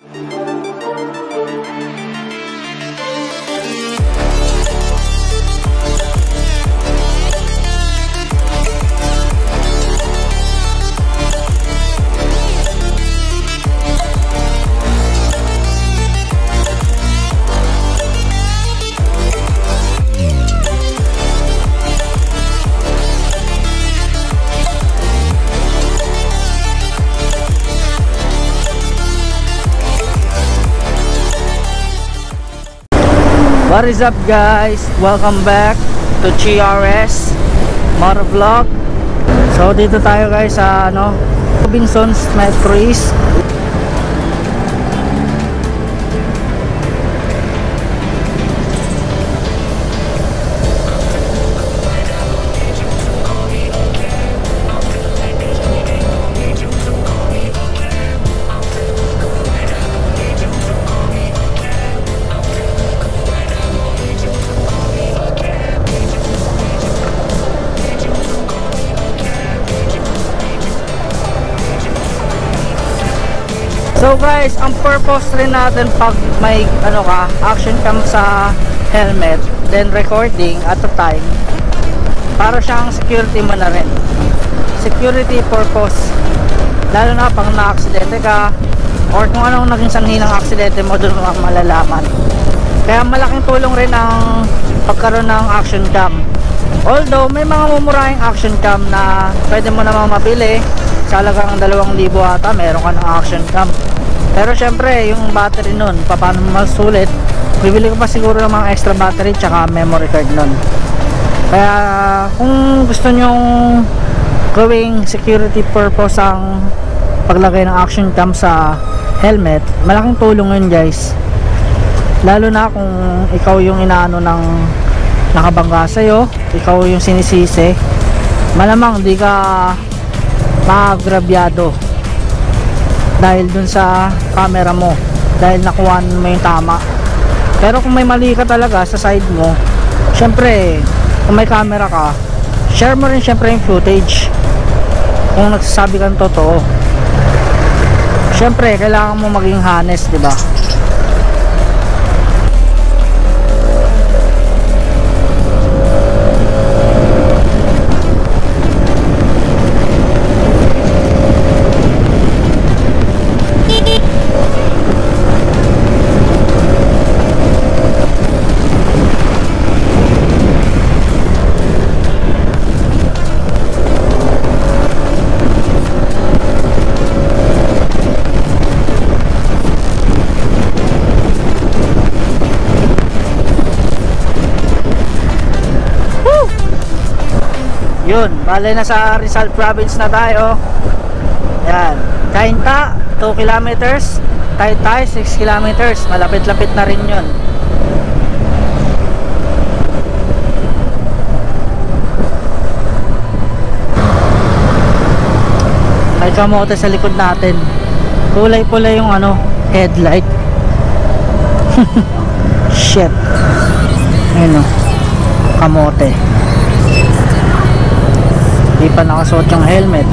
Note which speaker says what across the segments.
Speaker 1: What is up guys? Welcome back to GRS Motovlog. So dito tayo guys sa Robinsons Metro East. So guys, ang purpose rin natin pag may action cam sa helmet, then recording at the time, para siyang security mo na rin. Security purpose. Lalo na pag na-aksidente ka or kung anong naging sanhi ng aksidente mo, doon mo malalaman. Kaya malaking tulong rin ang pagkaroon ng action cam. Although may mga mumurahing action cam na pwede mo namang mabili sa halagang 2,000 ata, meron ka ng action cam. Pero syempre yung battery nun, paano mo masulit, bibili ko pa siguro ng mga extra battery tsaka memory card nun. Kaya kung gusto nyong gawing security purpose ang paglagay ng action cam sa helmet, malaking tulong yun guys. Lalo na kung ikaw yung inaano ng nakabangga sa'yo, ikaw yung sinisisi, malamang di ka maagrabyado dahil dun sa camera mo, dahil nakuha mo yung tama. Pero kung may mali ka talaga sa side mo, syempre kung may camera ka, share mo rin syempre yung footage kung nagsasabi kang totoo. Syempre kailangan mo maging honest, diba? Yun, bale na sa Rizal Province na tayo. Yan, Cainta 2 kilometers, Taytay 6 kilometers, malapit-lapit na rin yun. May kamote sa likod natin. Kulay-pula yung headlight. Shit. Ayun kamote. Di pa nakasuot yung helmet.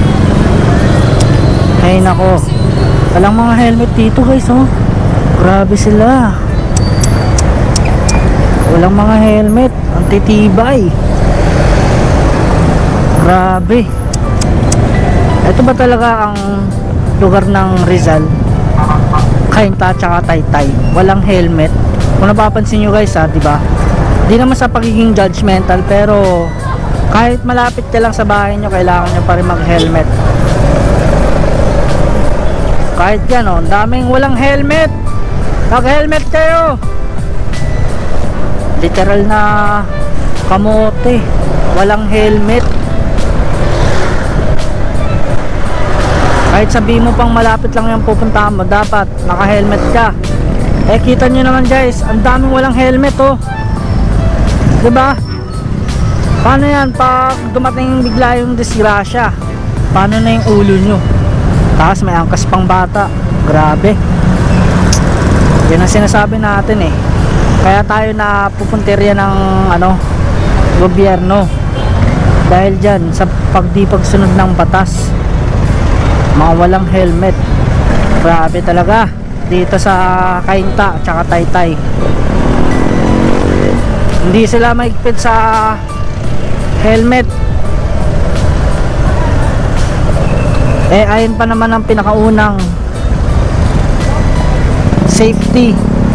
Speaker 1: Ay nako, walang mga helmet dito guys, grabe sila. Walang mga helmet, ang titibay. Grabe. Ito ba talaga ang lugar ng Rizal? Cainta tsaka Taytay, walang helmet. Kung napapansin nyo guys, diba? Di naman sa pagiging judgmental, pero kahit malapit ka lang sa bahay nyo, kailangan nyo pa rin mag-helmet. Kahit yan, daming walang helmet. Mag-helmet kayo. Literal na kamote, walang helmet. Kahit sabihin mo pang malapit lang yung pupuntahan mo, dapat naka-helmet ka. Kita nyo naman guys, ang daming walang helmet, diba? Paano yan pag dumating bigla yung disgrasya? Paano na yung ulo nyo? Tapos may angkas pang bata. Grabe. Yan ang sinasabi natin Kaya tayo na pupuntirya ng gobyerno. Dahil dyan sa pagsunod ng batas, mga walang helmet. Grabe talaga. dito sa Cainta at saka Taytay. Hindi sila mahigpit sa helmet. Eh ayun pa naman ang pinakaunang safety,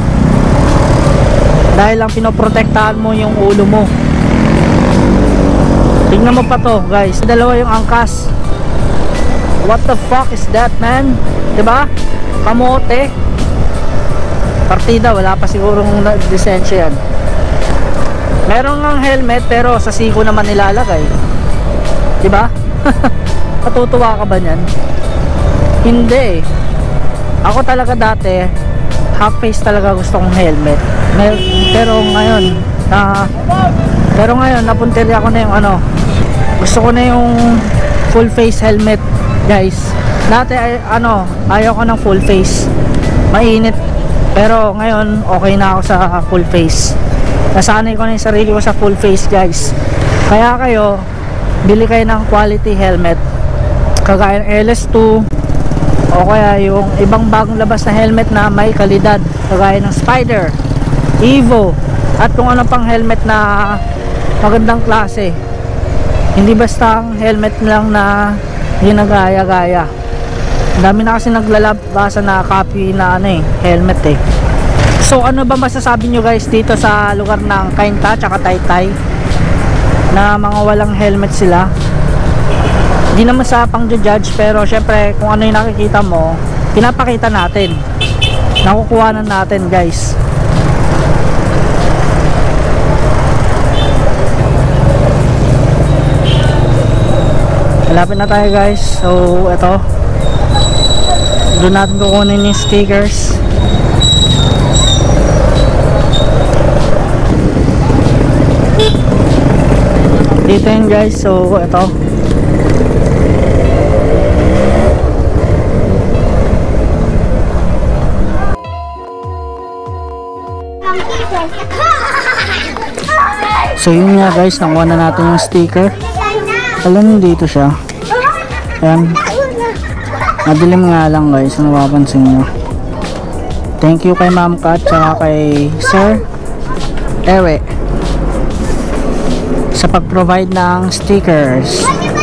Speaker 1: dahil lang pinoprotektahan mo yung ulo mo. Tingnan mo pa to guys, dalawa yung angkas. What the fuck is that, man? Diba? Kamote. Partida, wala pa sigurong lisensya yan. Meron ng helmet pero sa siko naman nilalagay. Diba? Matutuwa ka ba nyan? Hindi eh. Ako talaga dati half face talaga gusto kong helmet. Pero ngayon napuntirya ako na yung ano, gusto ko na yung full face helmet guys. Dati ayaw ko ng full face, mainit. Pero ngayon okay na ako sa full face. Nasanay ko na yung sarili ko sa full face guys. Kaya kayo bili kayo ng quality helmet, kagaya ng LS2 o kaya yung ibang bagong labas na helmet na may kalidad, kagaya ng Spider, Evo, at kung ano pang helmet na magandang klase. Hindi basta ang helmet lang na ginagaya-gaya. Dami na kasi naglalabasa na copy na helmet eh. So ano ba masasabi nyo guys dito sa lugar ng Cainta tsaka Taytay na mga walang helmet sila? Hindi naman sa pang-judge, pero syempre kung ano yung nakikita mo, pinapakita natin, nakukuha na natin guys. Malapit na tayo guys. So ito, doon natin kukunin yung stickers. Dito yun guys. So ito, so yun nga guys, nakuha na natin yung sticker. Alam, dito siya. Ayan, madilim nga lang guys, napapansin nyo. Thank you kay Ma'am Kat tsaka kay Sir Ewe sa pag-provide ng stickers.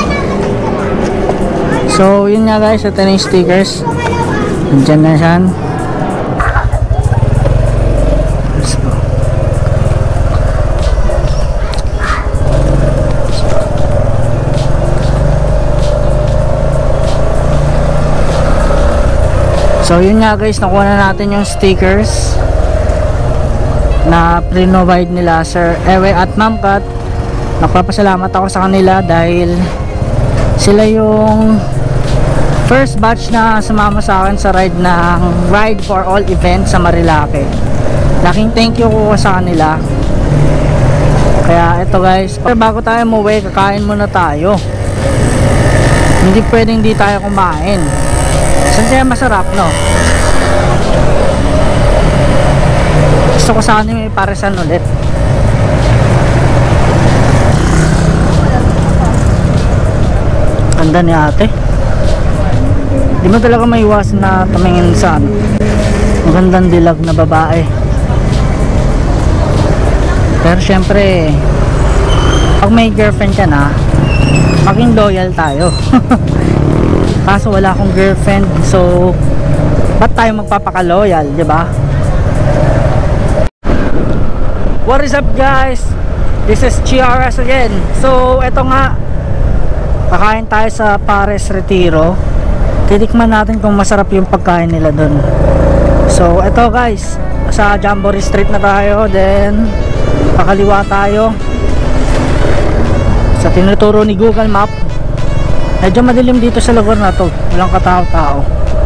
Speaker 1: So yun nga guys, ito na yung stickers. Nandiyan na siya. So yun nga guys, nakuha na natin yung stickers na pre-provide nila Sir Ewe at Ma'am Kat. Nagpapasalamat ako sa kanila dahil sila yung first batch na sumama sa akin sa ride ng Ride for All event sa Marilake. Laking thank you ko sa kanila. Kaya ito guys, bago tayo umuwi, kakain muna tayo. Hindi pwedeng hindi tayo kumain. Saan kaya masarap, no? Gusto ko sana may paresan ulit. Ganda ni ate. Di mo talaga maiwasan na tumingin sa magandang dilag na babae. Pero syempre, pag may girlfriend ka na, maging loyal tayo. Kaso wala akong girlfriend, so ba't tayo magpapaka-loyal, di ba? What is up guys? This is GRS again. So eto nga, kakain tayo sa Pares Retiro. Titikman natin kung masarap yung pagkain nila dun. So eto guys, sa Jamboree Street na tayo, then kakaliwa tayo sa tinuturo ni Google Map. Medyo madilim dito sa lugar na to, walang katao-tao.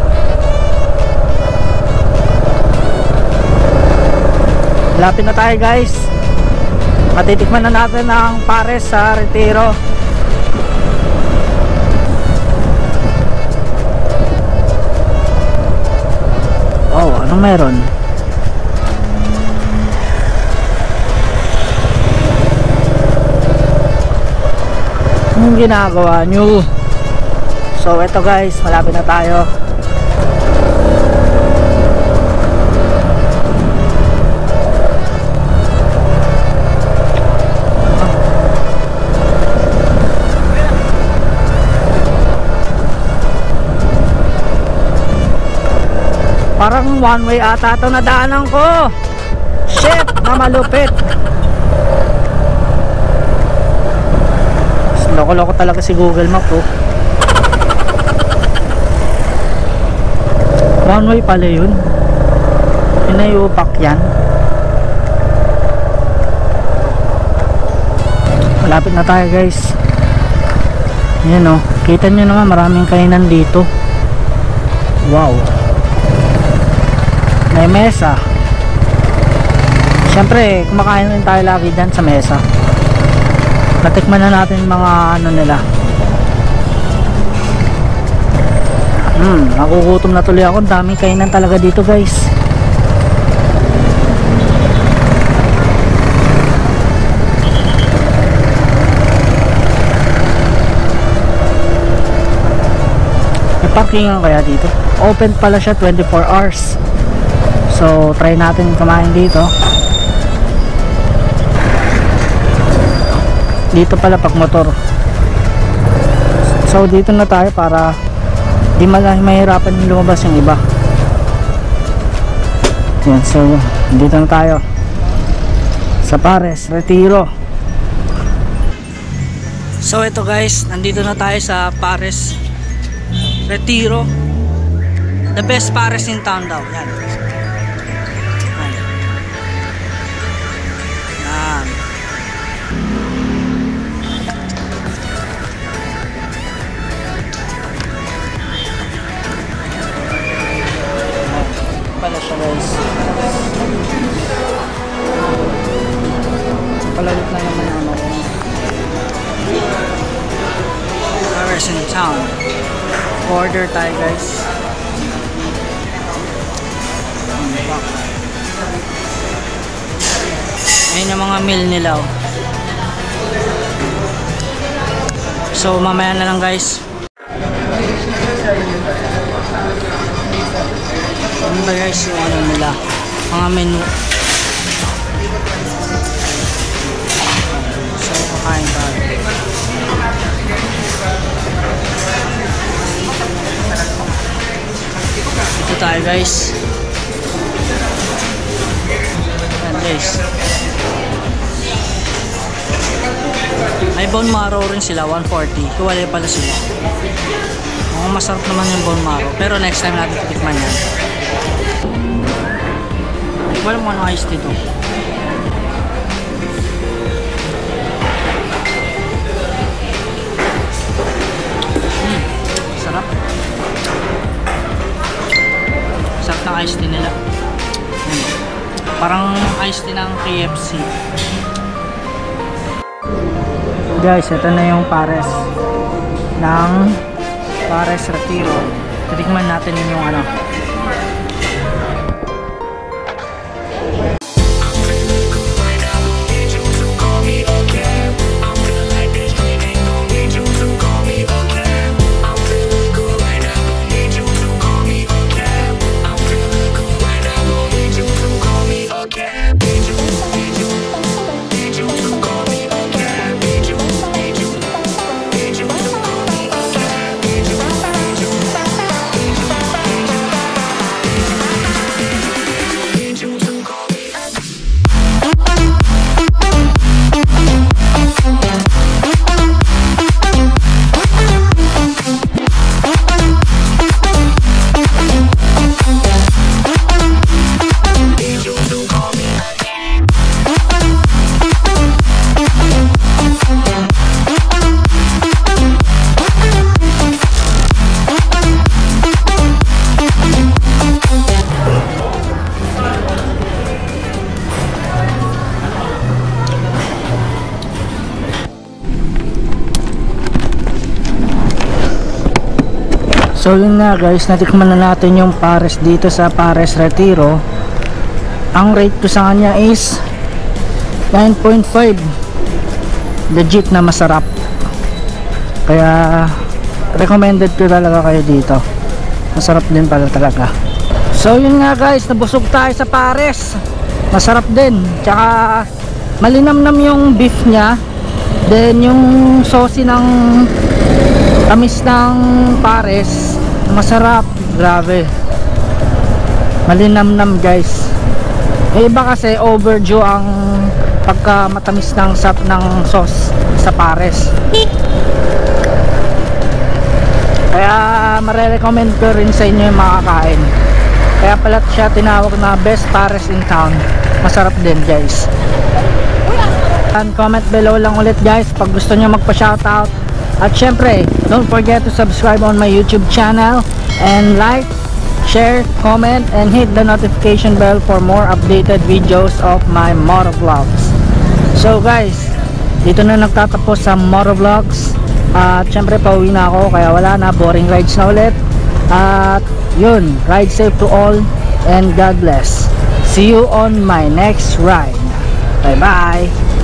Speaker 1: Lapit na tayo guys. Matitikman na natin ang Pares sa Retiro. Oh, anong meron? Anong ginagawa nyo? So eto guys, malapit na tayo. Parang one way ata ito na daanan ko. Shit, na malupit. Loko-loko talaga si Google Map oh. One way pala yun. Pinayupak yan. Malapit na tayo guys. Ayan oh. Kita nyo naman maraming kainan dito. Wow. May mesa. Siyempre kumakain rin tayo lagi dyan sa mesa. Natikman na natin mga ano nila. Nagugutom na tuloy ako. Daming kainan talaga dito guys. May parkingan kaya dito. Open pala siya 24 hours. So try natin kumain dito. Dito pala pag motor. So dito na tayo para di mahirapan lumabas yung iba. Yan, so dito na tayo sa Pares Retiro. So ito guys, nandito na tayo sa Pares Retiro. The best Pares in town daw. Yan. Pala siya guys. Palalit na naman ang ako. Pares in town. Order tayo guys. Ayun yung mga meal nila oh. So mamaya na lang guys. Ano ba guys yung ano nila, mga menu. So kakain tayo. Ito tayo guys. Ayan guys. May bone marrow rin sila, 140. Kuwalay pala sila. Masarap naman yung bone marrow. Pero next time natin titikman yan. Walang mo ano iced dito. Sarap. Sarap ng iced tea nila. Parang iced tea ng KFC. Guys, ito na yung Pares ng Pares Retiro. Titikman natin yung ano. So yun na guys, natikman na natin yung Pares dito sa Pares Retiro. Ang rate ko sa kanya is 9.5. Legit na masarap. Kaya recommended ko talaga kayo dito. Masarap din pala talaga. So yun nga guys, nabusog tayo sa Pares. Masarap din. Tsaka malinamnam yung beef nya. Then yung sauce ng tamis ng Pares, masarap, grabe. malinamnam guys. Yung iba kasi overdue ang pagka matamis ng sap ng sauce sa pares. Kaya marerecommend ko rin sa inyo yung makakain. Kaya pala siya tinawag na best pares in town. Masarap din guys. And comment below lang ulit guys pag gusto nyo magpa-shoutout. At syempre, don't forget to subscribe on my YouTube channel and like, share, comment, and hit the notification bell for more updated videos of my motovlogs. So guys, dito na nagtatapos sa motovlogs. At syempre pauwi na ako kaya wala na, boring rides na ulit. At yun, ride safe to all and God bless. See you on my next ride. Bye bye.